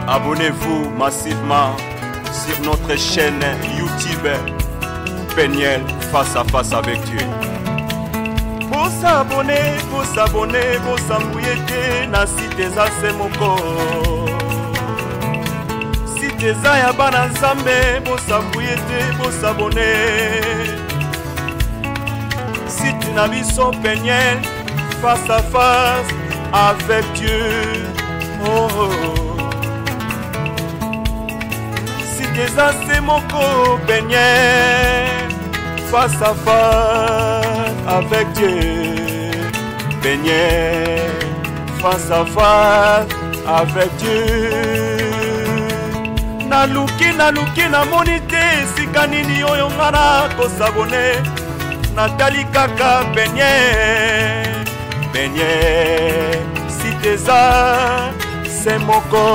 Abonnez-vous massivement sur notre chaîne YouTube Peniel Face à Face avec Dieu. Pour s'abonner, pour s'embrouiller na site za semoko. Site za ya bana nzambe, pour s'embrouiller, pour s'abonner. Site na biso Peniel Face à Face avec Dieu. Oh, oh. Site za semoko Peniel Face à Face avec Dieu. Peniel Face à Face avec Dieu. Naluki na monite sikanini oyo ngana ko sabone. Natali kaka Peniel site za semoko.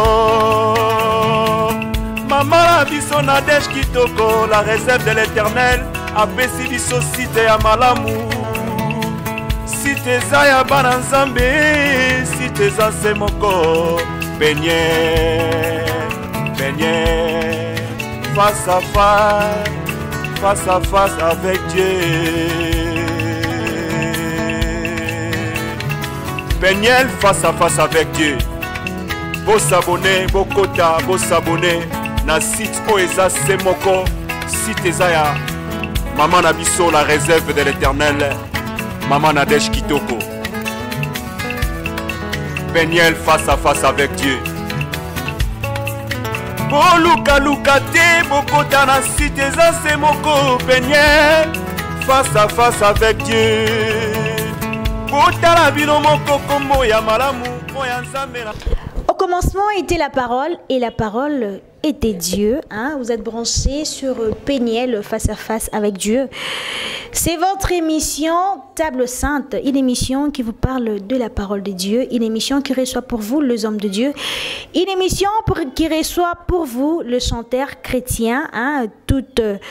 Mama biso na Nadège Kitoko, la réserve de l'Éternel. Apesi biso site ya malamu. Site za ya bana nzambe, site za semoko. Peniel face à face avec Dieu. Peniel Face à Face avec Dieu. Vos s'abonner, vos quotas, vos s'abonner. Na site Oeza Semoko, site Zaya. Maman Nabiso, la réserve de l'Éternel. Maman Nadège Kitoko. Peniel Face à Face avec Dieu. Boluka te, bokota na site za semoko. Peniel Face à Face avec Dieu. Botala bino moko kombo ya malamu, moya nzambe na. Au commencement était la parole et la parole était Dieu. Hein? Vous êtes branchés sur Peniel Face à Face avec Dieu. C'est votre émission Table Sainte, une émission qui vous parle de la parole de Dieu, une émission qui reçoit pour vous les hommes de Dieu, une émission qui reçoit pour vous le chanteur chrétien, hein? Tout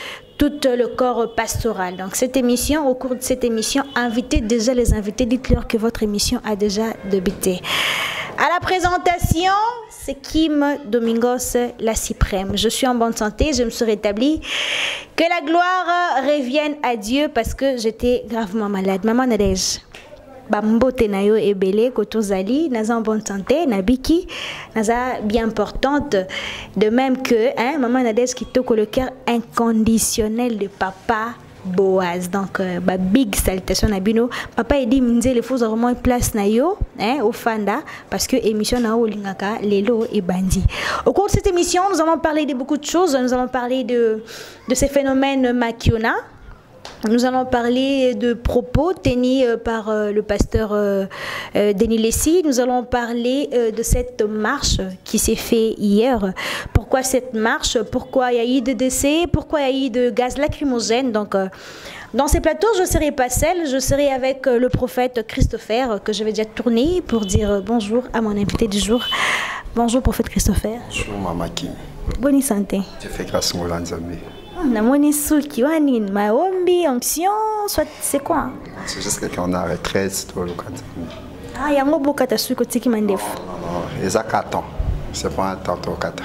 le corps pastoral. Donc cette émission, au cours de cette émission, invitez déjà les invités, dites-leur que votre émission a déjà débuté. À la présentation, c'est Kim Domingos, la Suprême. Je suis en bonne santé, je me suis rétablie. Que la gloire revienne à Dieu parce que j'étais gravement malade. Maman Nadège, bambote nayo ebele kotozali, naza en bonne santé, nabiki, naza bien portante. De même que Maman Nadège qui toque le cœur inconditionnel de papa Boaz. Donc big salutation à Bino. Papa dit m'dé les faut vraiment place na yo au fanda parce que émission na olingaka lelo et bandi. Au cours de cette émission, nous allons parler de beaucoup de choses. Nous allons parler de ces phénomènes Makiona. Nous allons parler de propos tenus par le pasteur Denis Lessi. Nous allons parler de cette marche qui s'est faite hier. Pourquoi cette marche? Pourquoi il y a eu de décès? Pourquoi il y a eu de gaz lacrymogène? Donc, dans ces plateaux, je ne serai pas seule. Je serai avec le prophète Christopher, que je vais déjà tourner pour dire bonjour à mon invité du jour. Bonjour, prophète Christopher. Bonjour, Maman Kim. Bonne santé. Je fais grâce à Nzambe. Namoni souki wani maombi onction soit c'est quoi? C'est juste qu'on a retraite tout le temps. Ah yango boka ta suko tiki mandefu. Non, ils a 4 ans. C'est pas un temps 4.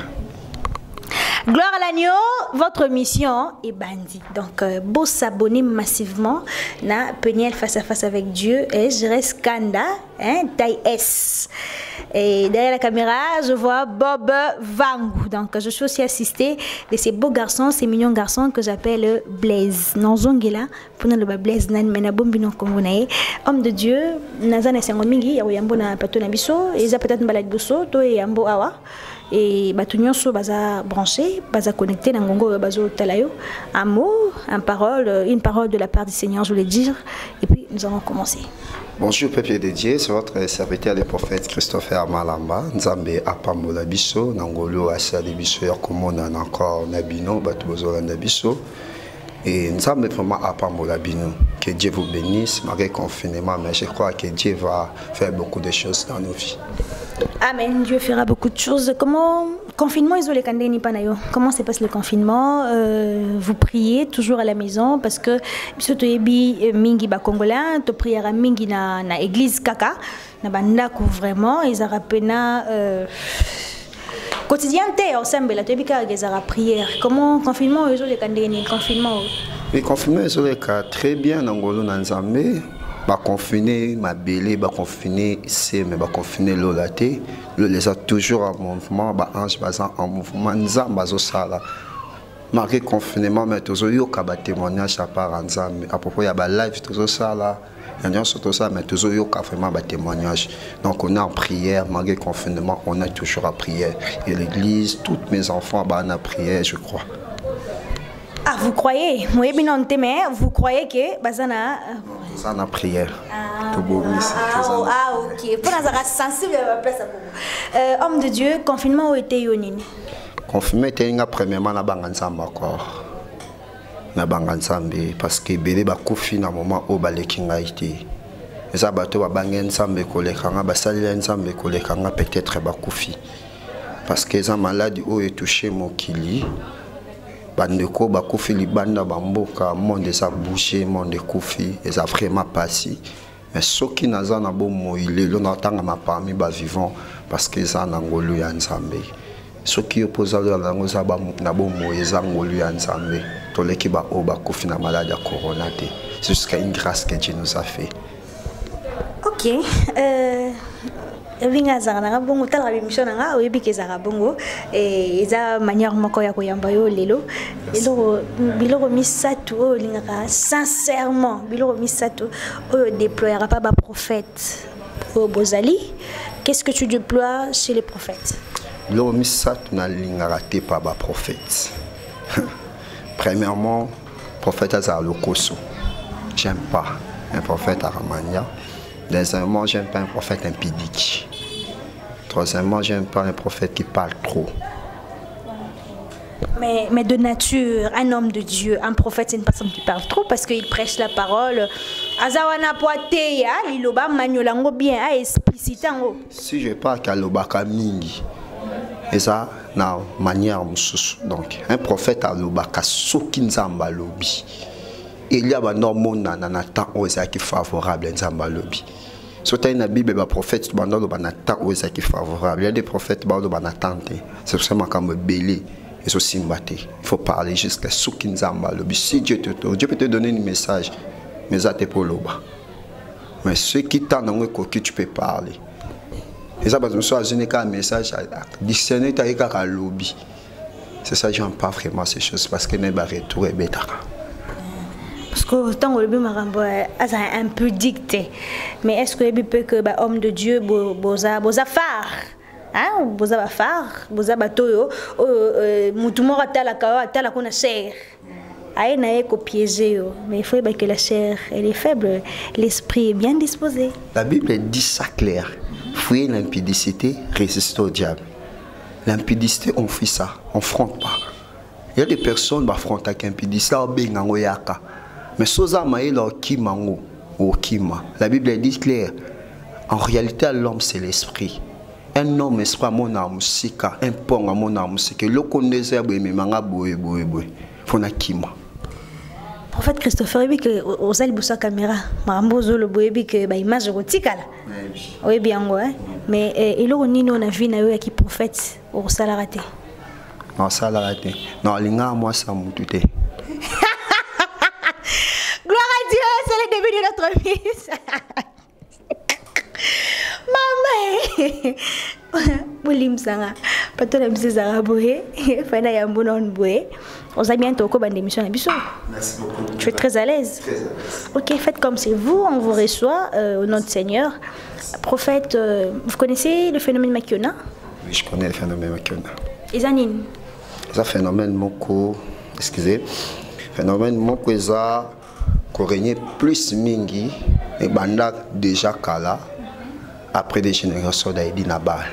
Gloire à l'agneau, votre mission est bandit. Donc, beau s'abonner massivement na Peniel Face à Face avec Dieu. Et je reste Kanda, taille S. Et derrière la caméra, je vois Bob Vangou. Donc, je suis aussi assistée de ces beaux garçons, ces mignons garçons que j'appelle Blaise. Nonzongela, pour nous le Blaise nan mena bombino kongonae. Homme de Dieu, nazana sengo mingi, ya yambo na pato na biso, eza peut-être balade biso, to yambo awa. Et batunyo so baza branché, baza connecté dans ngongo bazo talayo. Un mot, une parole de la part du Seigneur, je voulais dire. Et puis nous allons commencer. Bonjour peuple de Dieu, c'est votre serviteur le prophète Christopher Malamba. Nzambe apambola biso, nangolo asali biso ya komona encore nabino batubozo la biso. Et Nzambe vraiment apambola bino. Que Dieu vous bénisse malgré le confinement, mais je crois que Dieu va faire beaucoup de choses dans nos vies. Amen, Dieu fera beaucoup de choses. Comment confinement isolé kandeni panayo? Comment se passe le confinement? Vous priez toujours à la maison parce que surtout ebi mingi ba congolais, to priera mingi na église kaka na bandako vraiment ils arapena quotidien au semble la tebika gezara prière. Comment confinement les candidats confinement? Le confinement est très bien en Ngolo Nanzambe. Ba confiné ma belé, ba confiné c'est mais ba confiné l'olaté. Le les a toujours en mouvement, ba ange bazan en mouvement. Nzamba zo sala. Marqué confinement mais toujours yo ka ba témoignage à part Nzambe. À propos ya ba live toujours sala. Il y a surtout ça mais toujours yo ka vraiment ba témoignage. Donc on est en prière malgré confinement, on est toujours en prière. Et l'église, tous mes enfants ba en prière, je crois. Ah, vous croyez? Moi, vous croyez que Bazana. Bazana prière. Ok. Pour nous sensible à la place à homme de Dieu, confinement où était Yonine? Confinement était premièrement na Bangansamba encore. Na Bangansamba parce que bébé ba kufi na moment au balekinga été. Les abato ba Bangansamba kolekanga ba salia nsambe kolekanga peut-être ba kufi. Parce que les malades où est touché mokili. Bandeko bakufi libanda bamboka monde sa bouché monde kufi et ça vraiment passé mais ceux qui naza na bo moile lo na tanga ma parmi ba vivant parce que ça na ngolu ya Nzambe ceux qui opposent la langue za ba na bo moyeza ngolu ya Nzambe to leki ba o bakufi na maladie ya corona te c'est jusqu'à une grâce que Dieu nous a fait. OK vinga zanga bongo tala bimission nga oyebi ke zanga bongo eza manière moko ya koyamba yo lelo biloko misatu o lingaka sincèrement biloko misatu o déploiera pas ba prophète au Bozali. Qu'est-ce que tu déploies chez les prophètes? Biloko misatu na lingaka te pa ba prophète. Premièrement, prophète Azalokoso. J'aime pas un prophète aramania. Deuxièmement, j'aime pas un prophète impudique. Troisièmement, j'aime pas un prophète qui parle trop. Mais de nature, un homme de Dieu, un prophète, c'est une personne qui parle trop parce qu'il prêche la parole. Azawana poateya, liloba manyolango bien, explicitant. Si je parle kalobaka mingi, et ça, na manière mususu. Donc, un prophète alobaka soki nzamba lobi. Il y a un homme qui est favorable à Nzamba lobi. Si tu as une Bible, un prophète qui est favorable. Il y a des prophètes qui sont attente. C'est pour ça que belé et aussi il faut parler jusqu'à ce qui Nzamba lobi. Si Dieu peut te donner un message, mais ça t'es pour l'oba. Mais ceux qui t'ont que tu peux parler. Et ça, parce que je n'ai qu'un message à dictionner ta lobby. C'est ça, j'aime pas vraiment ces choses parce que n'est pas retour et bêta. Parce que autant le marambo a un peu dicté. Mais est-ce que peut que homme de Dieu boza phare, hein, boza phare, boza batoyo, mutumo atala kawa atala kona chair. Aïe n'a qu'au piéger, mais il faut que la chair elle est faible, l'esprit est bien disposé. La Bible dit ça clair. Fouiller l'impudicité, résister au diable. L'impudicité, on fait ça, on ne fronte pas. Il y a des personnes qui affrontent avec l'impudicité, mais soza maïla kimango ou kima. La Bible dit clair. En réalité, l'homme c'est l'esprit. Un homme esprit à mon amusika, un pont à mon amusika. Le connaisseur mais manga boé. Fona kima. Prophète Christopher, il que aux ailes de caméra, marambozo le boébi que bah image rotika là. Oui bien ouais. Mais il on a vu na yo qui prophète au salaraté. Non salaraté. Non linga moi ça mutute. Gloire à Dieu, c'est le début de notre vie. Maman. Bolim sanga. Pato na mse zara boé, fana ya mbona on boé. On a bientôt ko bande émission na biso. Merci beaucoup. Tu es très à l'aise. Très à l'aise. OK, faites comme c'est vous, on vous reçoit au nom du Seigneur. Prophète, vous connaissez le phénomène Makiona? Oui, je connais le phénomène Makiona. Izanine. Ça phénomène moko, excusez. Phénomène moko eza ko régner plus mingi et banda déjà kala après des générations d'Aïdi Nabal.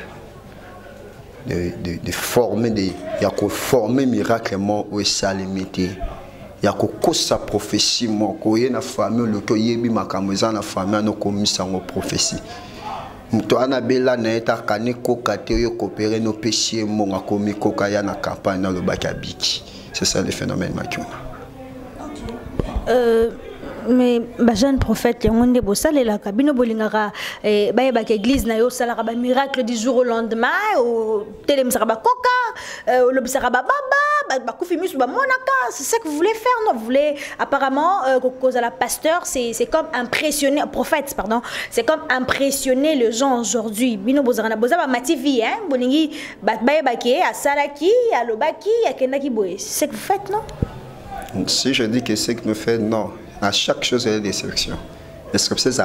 De former des il y a ko former miraculeusement au salimité. Il y a ko sa prophétie mon ko na famille le ko yebi makambo za na famille no komisa ngo prophétie. Muto anabela na eta kaniko kate yo coopérer no péché mon akomi kokaya na campagne dans le Bakabiki. C'est ça le phénomène Makiona. mais jeune prophète le monde bosale la kabino bolingaka baye ba église na yo sala ba miracle du jour au lendemain au télémsaka ba coca au lobisaka ba baba ba kufimis ba monaka, c'est ça que vous voulez faire, non? Vous voulez apparemment cause à la pasteur, c'est comme impressionner prophète, pardon, c'est comme impressionner les gens aujourd'hui. Bino bozana bozaba mativi hein bolingi baye ba ke asalaki alobaki akendaki boye, c'est ce que vous faites, non? Si je dis que c'est que nous faisons, non. À chaque chose, il y a des sélections. Est-ce que c'est ça,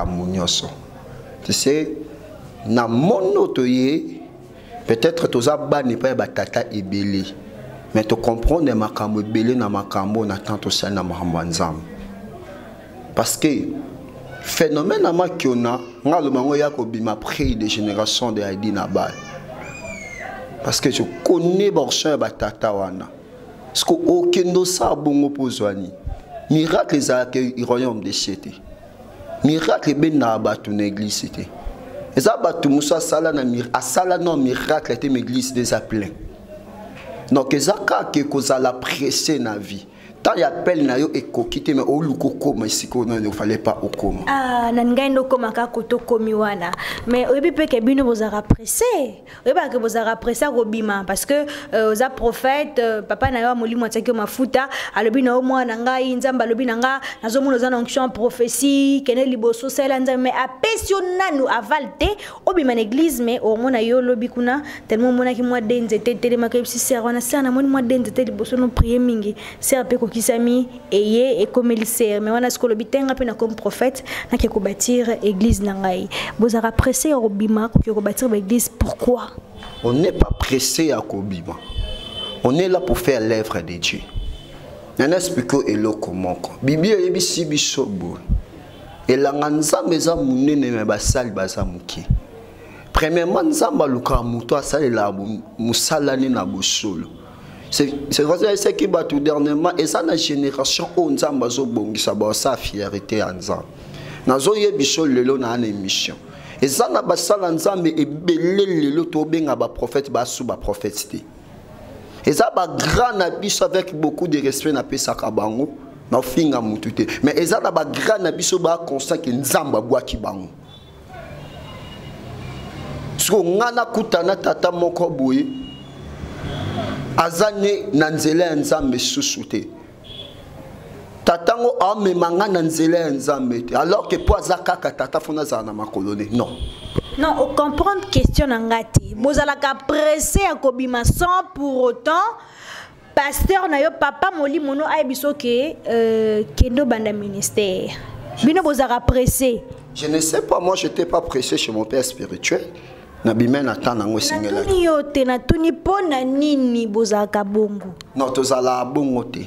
tu sais, dans mon autre, peut-être que tu as banni pas batata et belé. Mais tu comprends que makambo belé na makambo na tanto ça na mahambanzam. Parce que phénomène à makiona, nga le mango ya ko bima près des générations de Haïti na bal. Parce que je connais borchin batata wana. Parce que aucun de ça bon opposani. Miracle les a que royaume de cité. Miracle ben na batu na église cité. Et ça batu musa sala na sala non miracle était l'église des appelés. Donc ça que cause la pressé na vie. Tant y appel na yo ekokite mais au lukoko mais si ko non il fallait pas au coma. Ah nangaino koma ka koto komiwana. Mais obi pe ke bino bozara pressé. Obi ba ke bozara pressé robima parce que za prophète papa na yo molimo ataki mafuta alobi na mwana ngai nzamba alobi na nga nazomona za onction prophétie kene liboso sela nzamba mais apesiona nous avalte obima na église mais au mona yo lobi kuna tellement mona ki moi denzete tele makebisi serwana sana moni moi denzete liboso no prier mingi c'est peu kisami eye et comme il sert mais on a ce que le bitenga pe na comme prophète na ke ko bâtir église nangai bozara pressé au bima ko bâtir l'église. Pourquoi? On n'est pas pressé à kobima, on est là pour faire l'œuvre de Dieu. Nana explique eloko moko bibi ebisi bisobo elanga nzambe za munene me basali baza muki. Premièrement nzamba luka muto asali la musalani na bosolo. C'est vrai c'est qui bat tout dernièrement et ça la génération on nzamba zo bongisa ba sa fierté ensemble. Nazo yebiso lelo na une émission. Et ça na basala nzambe ebele lelo to benga ba prophète ba sous ba prophétie. Et ça ba grand abiso avec beaucoup de respect na pesa kabango na finga mutute. Mais et ça na ba grand abiso ba constant que nzamba bwa kibango. So ngana kutana tata moko boye azane nanzela nzambe susute tatango ame mangana nzela nzambe alors que pour azaka tata fona za na makolone non on comprend question ngati bozala ka pressé à kobima sans pour autant pasteur na yo papa moli mono aibiso ke kendo banda ministère bino bozala pressé. Je ne sais pas, moi j'étais pas pressé chez mon père spirituel. Nabimen atana ngo singela. Natuni yote natuni pona nini bozaka bongo. Non tozala bongo te.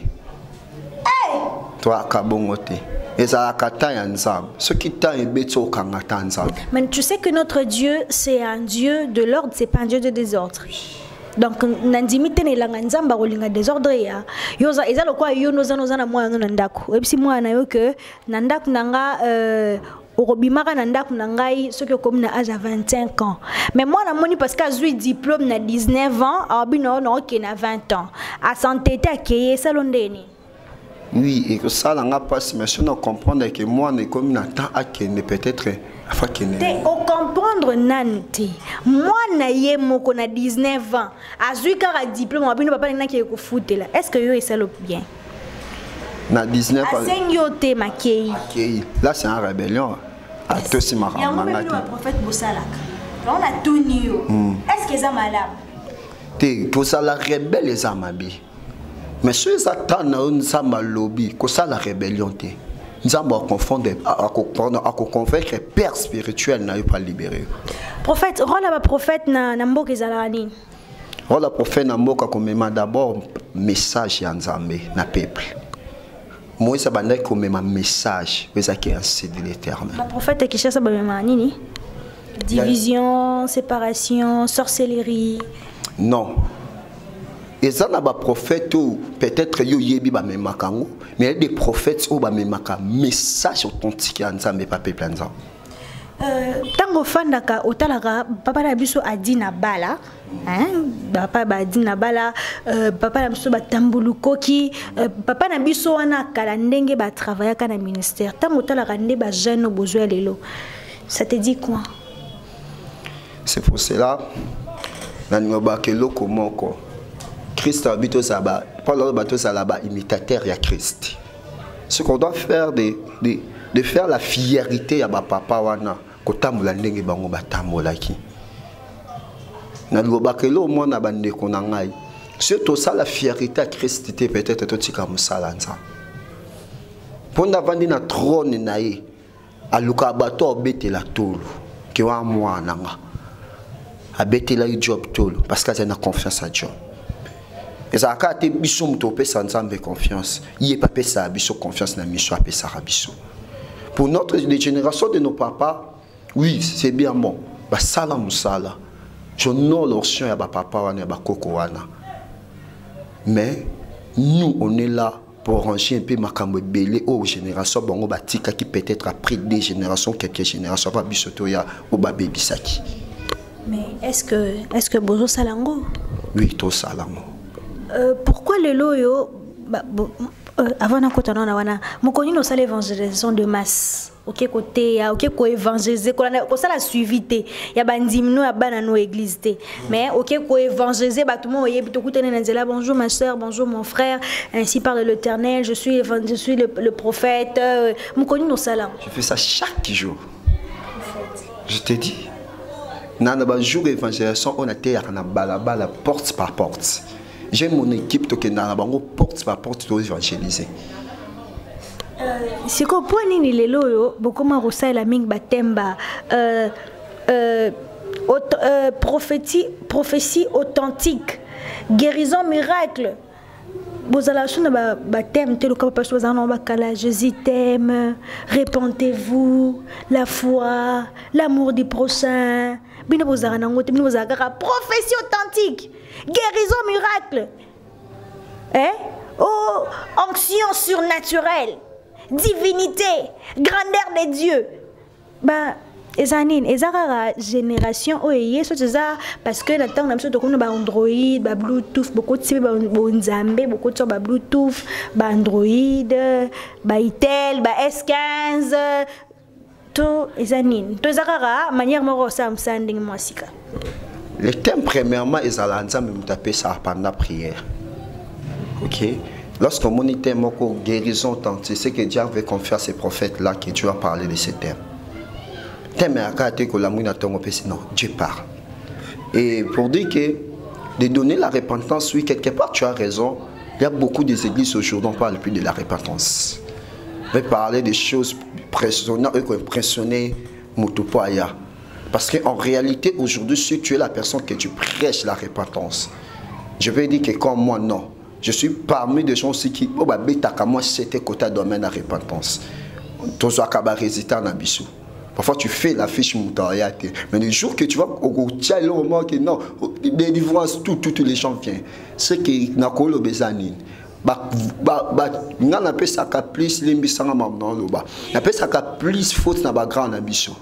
Toi ka bongo te. Ezala kata ya nzambe. Ce qui t'a ebeto kangata nzambe. Mais tu sais que notre Dieu c'est un Dieu de l'ordre, c'est pas un Dieu de désordre. Donc nandimite ne langa nzamba kolinga désordre ya. Yoza ezalo kwa yo noza na mwana na ndako. Ebisi mwana yo ke na ndako nanga Orobimaka nandaku nangai ce que comme na âge à 25 ans. Mais moi na moni parce que j'ai diplôme na 19 ans, abino na ok na 20 ans. À santé ta keye salondeni. Oui, et que ça n'a pas si mais on comprendre que moi ne comme na temps à que ne peut-être afin que ne. On comprendre nanti. Moi na ye moko na 19 ans. Azui kara diplôme abino papa na ke ko fouter là. Est-ce que yo est ça le bien? Na 19 ans. Là c'est une rébellion. À tous ces marins. Il y a un prophète Bosalaka. On a tout nu. Est-ce que ça malade? Te pour ça la rebelle les amabi. Mais ceux qui attendent na nzamba lobby, que ça la rébellion te. Nzamba confondre à convaincre père spirituel n'a pas libéré. Prophète, rôle la prophète na mboka ezalani. Rôle la prophète na mboka comme d'abord message ya nzambe na peuple. Moi, ça va être comme un message, mais ça qui est ainsi de l'Éternel. Le prophète qui cherche à nini? Division, séparation, sorcellerie. Non. Et ça n'a pas prophète ou peut-être yo yebi ba me makango, mais il y a des prophètes ou ba me maka message authentique à nzambe pas peuple nzambe. Tango fandaka otalaka papa na biso adina bala papa badina bala papa na biso batambulukoki papa na biso wana kala ndenge ba travaillaka na ministère tango otalaka nde ba jeune besoin lelo ça te dit quoi? C'est pour cela na kelo komoko Christ habite ça ba pas le bateau ça là-bas imitateur ya Christ. Ce qu'on doit faire de faire la fierté ya ba papa wana kotambola ndenge bango batambolaki na lobakelo mona bandeko na ngai surtout ça la fierté à Christ te peut-être totika musala nza ponda vandi na trône na ye aluka bato obetela tolo ke wa mwana nga abetela job tolo parce que a confiance à Dieu et ça a été biso muto pesa nzambe confiance yé pa pesa biso confiance na miso apesa biso pour notre génération de nos papas. Oui, c'est bien bon. Bah sala musala. J'honore leur chien ya ba papa wana ya ba koko wana. Mais nous on est là pour ranger un peu makambo belé aux générations bongo batika qui peut-être après des générations quelques générations va bisoto ya ou ba bebisaki. Mais est-ce que bozo salango? Oui, to salango. Pourquoi le loyo avant na kotana na wana mokoni no sala évangélisation de masse? Ok côté ya ok ko évangéliser ko ça la suivité ya bandimino ya bana no église té mais ok ko évangéliser ba tout monde yebi to kutene na nzela bonjour ma sœur bonjour mon frère ainsi parle l'Éternel je suis le prophète mokoni no sala. Je fais ça chaque jour. Je te dis na ba jour évangélisation on a été na balabala porte par porte. J'ai mon équipe to ke na bango porte par porte to évangéliser. Si ko poni ni lelo yo bokoma rosala ming batemba prophétie authentique guérison miracle bozala suna batem te loka pa choisa na bakala Jésus t'aime répentez-vous la foi l'amour du prochain bino bozala nango te bino bozala kaka prophétie authentique guérison miracle oh onction surnaturelle divinité, grandeur de Dieu. Bah, ezanine, ezara génération oye, so ça parce que maintenant on a besoin de comme Android, ba Bluetooth, beaucoup de ba Nzambe, beaucoup de ba Bluetooth, ba Android, ba Itel, ba S15, tout ezanine. Tout ezara manière moro sam sanding musika. Le thème premièrement ezala Nzambe mutape ça pendant prière. OK? Lorsqu'on monite moko guérison authentique, c'est que Dieu avait confié à ces prophètes-là que Dieu a parlé de ces thèmes. Thème à côté que la mouina tombe non, Dieu parle. Et pour dire que de donner la repentance, oui, quelque part tu as raison. Il y a beaucoup des églises aujourd'hui on parle plus de la repentance. On va parler des choses impressionner Mutupoaya. Parce qu'en réalité aujourd'hui, si tu es la personne que tu prêches la repentance, je vais dire que comme moi non. Je suis parmi des gens aussi qui, moi, c'était côté domaine de la repentance. Parfois, tu fais la fiche moutariate. Mais le jour que tu vas au le moment que non, délivrance, tous les gens viennent. C'est que Nakolo Bezanine. On appelle ça plus limbisanga dans le bas. On appelle ça plus faute dans la grande ambition.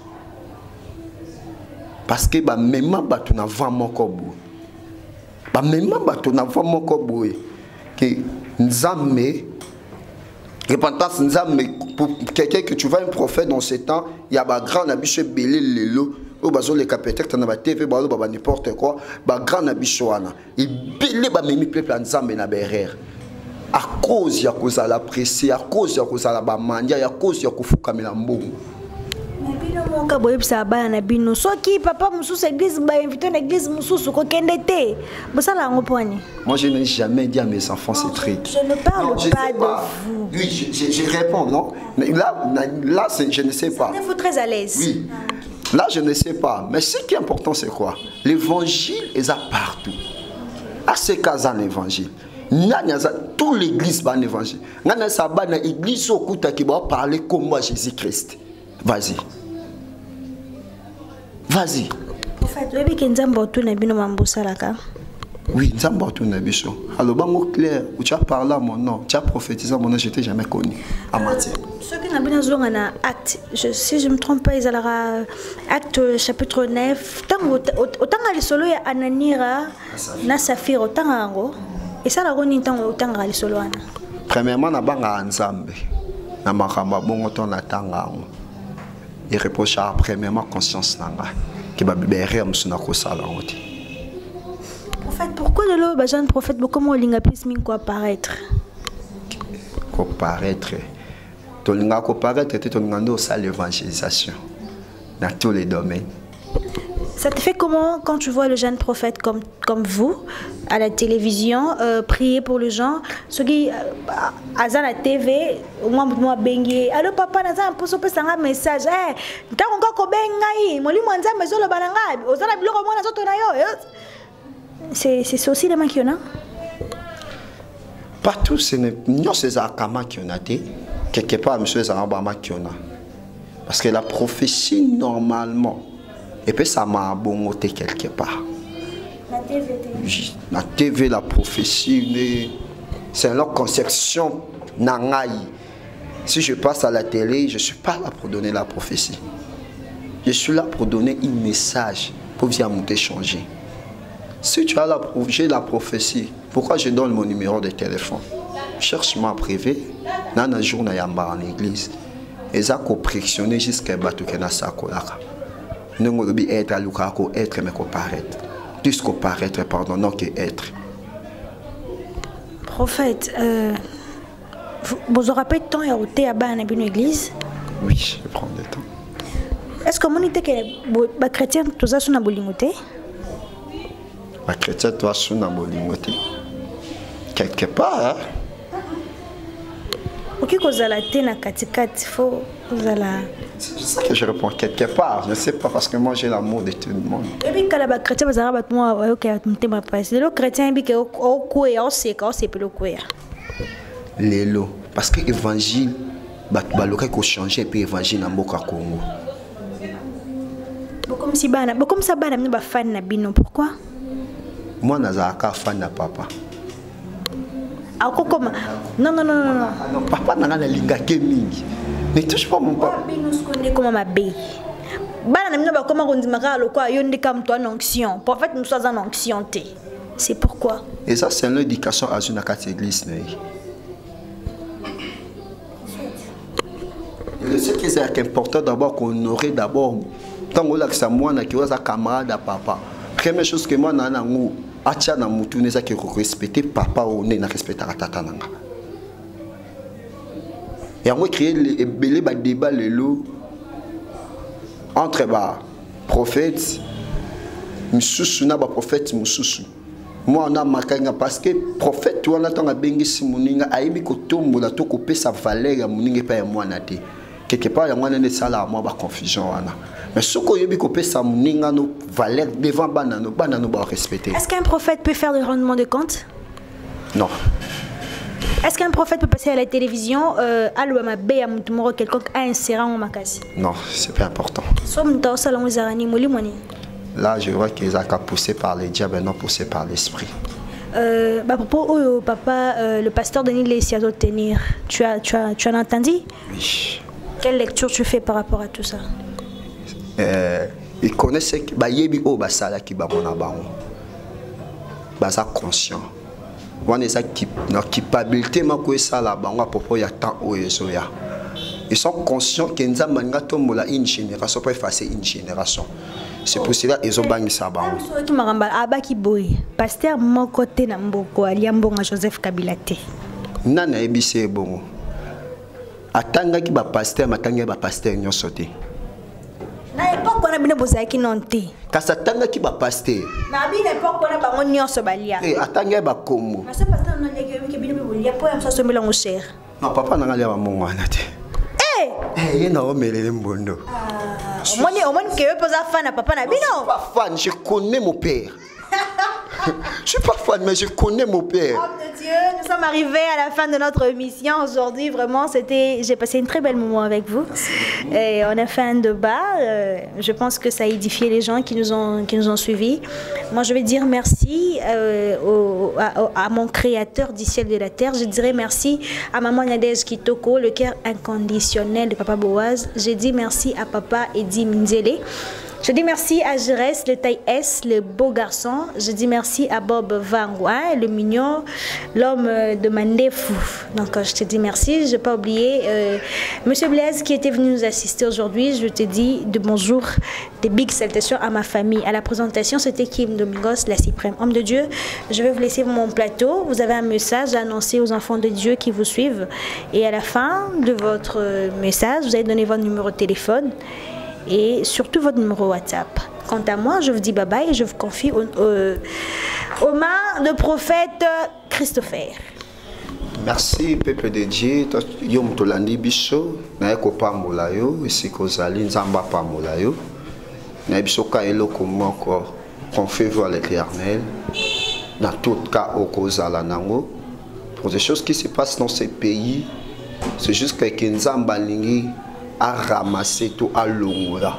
Parce que même tu n'as pas mon corps. Même tu n'as pas mon corps. Que Nzambe, repentance Nzambe, pour quelqu'un que tu vois un prophète dans ce temps, il y a un grand abisso belé lelo, ou bazo les capiteurs, tu as TV, bazo baba n'importe quoi, ba grand abisso wana, et belé ba memi peuple Nzambe na berère. À cause ya cause la pressé, à cause ya cause la ba mandia, à cause ya kufuka milambo. Monka boyebisa bana na bino soki papa mususu église ba invité na église mususu ko kendete bosala ngo poni. Moi je n'ai jamais dit à mes enfants ces trucs. Je ne parle pas de vous. Oui, je réponds non. Mais là je ne sais pas. Vous êtes très à l'aise. Oui. Là je ne sais pas, mais ce qui est important c'est quoi? L'évangile est là partout. À ce cas en évangile. Toute l'église va en évangile. Nana saba na église okuta qui va parler comme moi Jésus-Christ. Vas-y. Vas-y. En fait, le week-end, Nzambe tout na bino mambosalaka. Oui, nous avons tout nabiso. Alors, bango clair, où tu as parlé à mon nom, tu as prophétisé à mon nom, je t'ai jamais connu. À matière. Ce qui n'a bien besoin d'un acte, si je ne me trompe pas, ils ont acte chapitre 9. Autant les solo et Ananira, na Saphir, autant et ça la roni tant autant les solo. Premièrement, na banga Nzambe, na makamba bongo ton atanga. Il reproche à premièrement conscience nanga, qui va libérer amsuna kosala ngoti. Prophète, pourquoi de l'eau, jeune prophète, comment on a plus mis quoi paraître? Quoi paraître? Ton linga quoi paraître, tu ton linga ça l'évangélisation dans tous les domaines. Ça te fait comment quand tu vois le jeune prophète comme vous à la télévision prier pour les gens, ceux qui à la TV, moi bengi, allô papa naza un peu un message, t'as encore ko bengai, moi li mwanza mezo le bananga, ozala biloko mwana zoto na yo. C'est aussi les mains qui en a. Partout, ce n'est pas ces akama qui en a été. Quelque part, monsieur Zarabama qui en a. Parce que la prophétie, normalement, et puis ça m'a bongoté quelque part. La TV. Oui, la TV, la prophétie, c'est leur conception nangaï. Si je passe à la télé, je ne suis pas là pour donner la prophétie. Je suis là pour donner un message pour vous monter changer. Si tu as la prophétie, pourquoi je donne mon numéro de téléphone? Cherche-moi privé, dans un jour, en église. Et ça, qu'on pressionne jusqu'à battre que ça colaka. Nous devons être à l'oukaco, être mais qu'on paraître. Plus qu'on paraître, pardon, non que être. Prophète, vous aurez pas de temps à ôter à bas dans une église? Oui, je prends du temps. Est-ce que vous dites que les chrétiens, tout ça, sont à bolingoté? Les chrétiens, toi, sont à bolingoté. Quelque part, hein? Ok, vous allez être na katikati, faut vous allez. C'est ça que je réponds quelque part. Je ne sais pas parce que moi j'ai l'amour de tout le monde. Et puis quand les chrétiens vous allez battre moi, ok, tu m'as pas. Les chrétiens ils que au coué, au sec, au c'est plus le coué. Les lots, parce que l'évangile, baloka ko changer puis évangile na mboka Congo. Comme si bana, comme ça bana ba fan na bino, pourquoi? Moi nazaka fan na papa. Non. Papa n'a pas linga mingi. Ne touche pas mon papa. Comment ma bé. Bana na ba comment on dit makalo quoi yonde comme toi en onction. Prophète nous sommes en onction. C'est pourquoi. Et ça c'est l'éducation à une église. Et ce qui est important d'abord qu'on aurait d'abord tant que ça moi na qui was camarade à papa. Première chose que moi na ngou acha na mutu neza ki respecter papa ou ne na respecter tata nanga. Et on créer les belé ba débat le lot entre ba prophète mususu na ba prophète mususu. Moi on a makanga parce que prophète on attend a bengi simuninga aibi ko tombola to ko pesa valeur ya muninga pa ya mwana te. Quelque part ya mwana ne sala moi ba confusion wana. Mais ce qu'on a coupé ça moninga nos valeurs devant banano ba respecter. Est-ce qu'un prophète peut faire le rendement de compte? Non. Est-ce qu'un prophète peut passer à la télévision allouama be amtumoro quelconque a inséré en makasi? Non, c'est pas important. Là, je vois qu'ils ont poussé par les diables et non poussé par l'esprit. Papa, le pasteur Denis Lessia doit tenir. Tu as entendu? Oui. Quelle lecture tu fais par rapport à tout ça? Ils connaissent que bayebi o basala ki ba mona bango basa conscient wana eza na culpabilité mako esala bango propos ya temps o ezoya. Ils sont conscients que nzamba nga tombola une génération pour effacer une génération. C'est pour cela ils ont bangisa bango qui maramba abaki boy pasteur moko te na mboko aliambonga Joseph Kabila te nana ebise bongo atanga ki ba pasteur matanga ba pasteur nyonso te. Na époque on a bien posé qui non te. Kasatanga ki ba pasteur. Na bien époque on a bango nyonso balia. Eh atanga ba kombo. Na ce pasteur on a que bien bolia pour am ça se mélange cher. Non papa na ngalia ba mongo ana te. Eh yena o melele mbondo. Au moins que poser fan à papa na bino. Je suis pas fan, je connais mon père. Je suis pas fan mais je connais mon père. Dieu, nous sommes arrivés à la fin de notre émission aujourd'hui. Vraiment, j'ai passé un très bel moment avec vous. Et on a fait un débat. Je pense que ça a édifié les gens qui nous ont suivis. Moi, je vais dire merci à mon créateur du ciel et de la terre. Je dirais merci à Maman Nadège Kitoko, le cœur inconditionnel de Papa Boaz. Je dis merci à Papa Eddie Minzele. Je dis merci à Jérès, le taille S, le beau garçon. Je dis merci à Bob Vangwa, le mignon, l'homme de Mandefou. Donc, je te dis merci. Je n'ai pas oublié Monsieur Blaise qui était venu nous assister aujourd'hui. Je te dis de bonjour, des big salutations à ma famille. À la présentation, c'était Kim Domingos, la suprême homme de Dieu. Je vais vous laisser mon plateau. Vous avez un message à annoncer aux enfants de Dieu qui vous suivent. Et à la fin de votre message, vous allez donner votre numéro de téléphone et surtout votre numéro WhatsApp. Quant à moi, je vous dis bye bye et je vous confie aux mains de prophète Christopher. Merci peuple de Dieu. Yom tolandi biso na ko pambola yo esiko zali nzamba pambola yo na biso ka eloko moko confie voir l'Éternel dans tout cas au kozala nango pour des choses qui se passent dans ces pays. C'est juste que nzamba lingi a ramassé tout à l'ongola.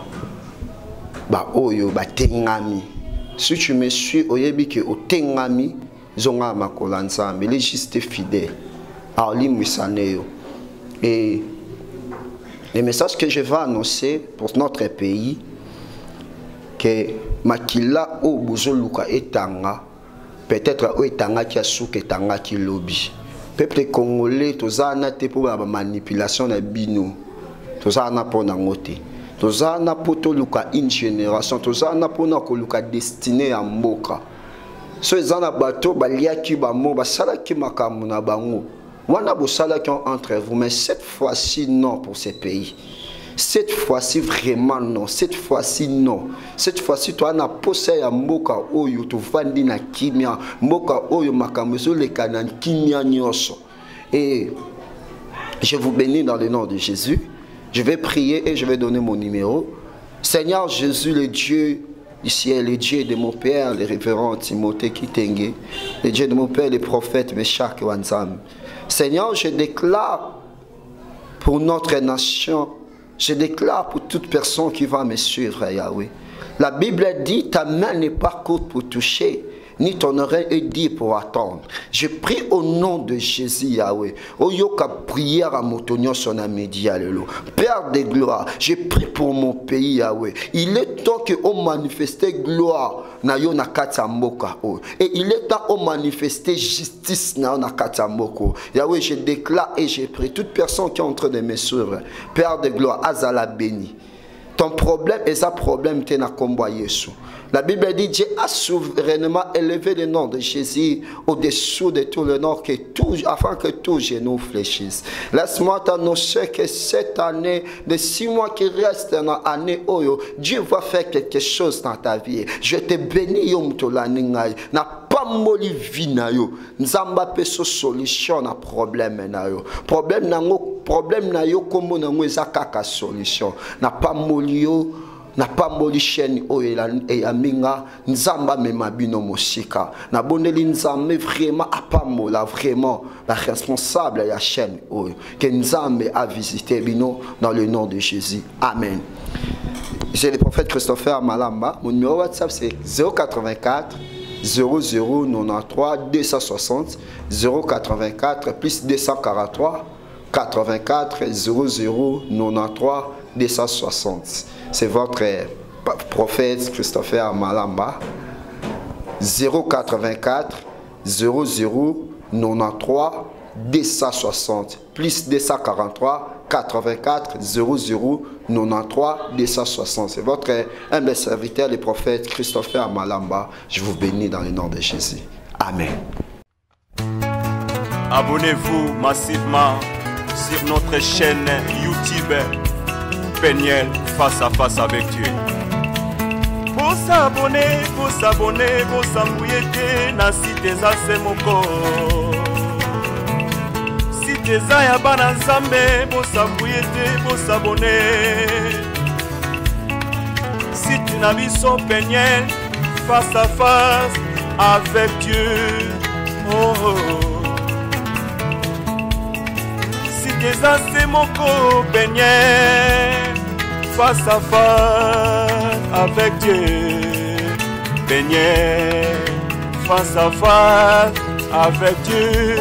Ba oyo ba tengami. Si tu me suis, oyebi ke o tengami zonga makolanza, mais les juste fidèles. Ali Mouissanéo. Et les messages que je vais annoncer pour notre pays, que makila o bozoluka etanga, peut-être o etanga qui a souke etanga qui lobby. Peuple congolais, tozana te pour la manipulation na bino. Tozana pour nangote. Tozana pour toluka une génération. Tozana pour nakoluka destiné à mboka. So ezana bato balia ki ba mo basala ki makamu na bango. Wana bosala ki entre vous, mais cette fois-ci non pour ces pays. Cette fois-ci vraiment non. Cette fois-ci non. Cette fois-ci toi na posa ya mboka oyo to vandi na kimia mboka oyo makamu so le kanan kimia nyoso. Et je vous bénis dans le nom de Jésus. Je vais prier et je vais donner mon numéro. Seigneur Jésus, le Dieu du ciel, le Dieu de mon Père, le révérend Timothée Kitenge, le Dieu de mon Père, le prophète Meshach Wanzam. Seigneur, je déclare pour notre nation, je déclare pour toute personne qui va me suivre, Yahweh. La Bible dit, ta main n'est pas courte pour toucher, ni ton oreille est dit pour attendre. Je prie au nom de Jésus, Yahweh. Oyoka prière à motonio son amédia lelo. Père de gloire, je prie pour mon pays, Yahweh. Il est temps que on manifeste gloire na yo na katamboka. Et il est temps on manifester justice na katamboka. Yahweh, je déclare et je prie toute personne qui est en train de me suivre. Père de gloire, Azala béni. Ton problème est un problème qui est na combat Yesu. La Bible dit Dieu a souverainement élevé le nom de Jésus au-dessous de tout le nom afin que tous genoux fléchissent. Laisse-moi t'annoncer que cette année, de 6 mois qui restent dans l'année, Dieu va faire quelque chose dans ta vie. Je te bénis, Yom Tolaningai. Na pas moli vina yo. Nzamba peso solution na problème na yo. Problème na yo comme na ezakaka solution. Na pas moli yo. Na pas moli chaîne et aminga nzamba memabino mosika na boneli nzambe vraiment apamola vraiment la responsable la chaîne que nzambe a visité bino dans le nom de Jésus. Amen. J'ai le prophète Christopher Malamba. Mon numéro WhatsApp c'est 084 0093 260 084 plus 243 84 0093 260. C'est votre prophète Christopher Malamba. 084 0093 260 plus 243 84 0093 260. C'est votre humble serviteur, le prophète Christopher Malamba. Je vous bénis dans le nom de Jésus. Amen. Abonnez-vous massivement sur notre chaîne YouTube Peniel face à face avec Dieu. Pour s'abonner, pour s'embrouiller na site za semoko. Site za ya bana nzambe, pour s'embrouiller, pour s'abonner. Site na biso Peniel face à face avec Dieu. Oh, oh. Cité Zansé Moko Beignet face à face avec Dieu. Beignet face à face avec Dieu.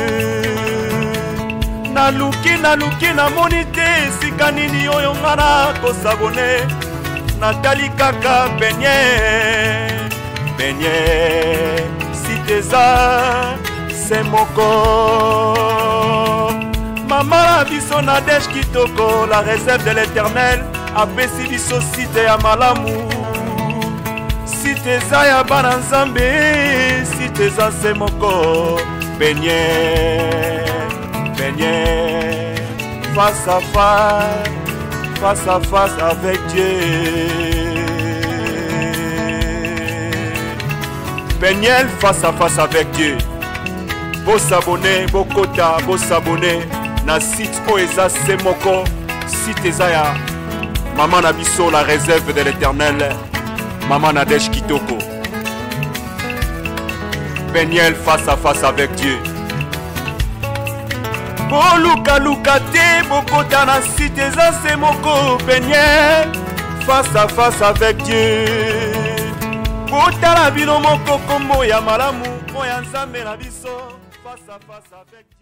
Naluki na monite sikanini oyo ngana ko sabone. Natali kaka Beignet Cité Zansé Moko. Maman biso Nadège Kitoko, la réserve de l'Éternel, apesi biso cité ya malamu. Cité Zaya Bananzambe, Cité Zansé Moko. Beignet face à face avec Dieu. Beignet face à face avec Dieu. Vos abonnés, vos quotas, vos abonnés. Na site Oeza Semoko, site Ezaya, Maman Nabiso, la réserve de l'Éternel, Maman Nadège Kitoko. Beignet face à face avec Dieu. Boluka te, bokota na site Zansé Moko. Beignet face à face avec Dieu. Bota la bino moko kombo ya malamu, moya nzambe na biso, face à face avec Dieu.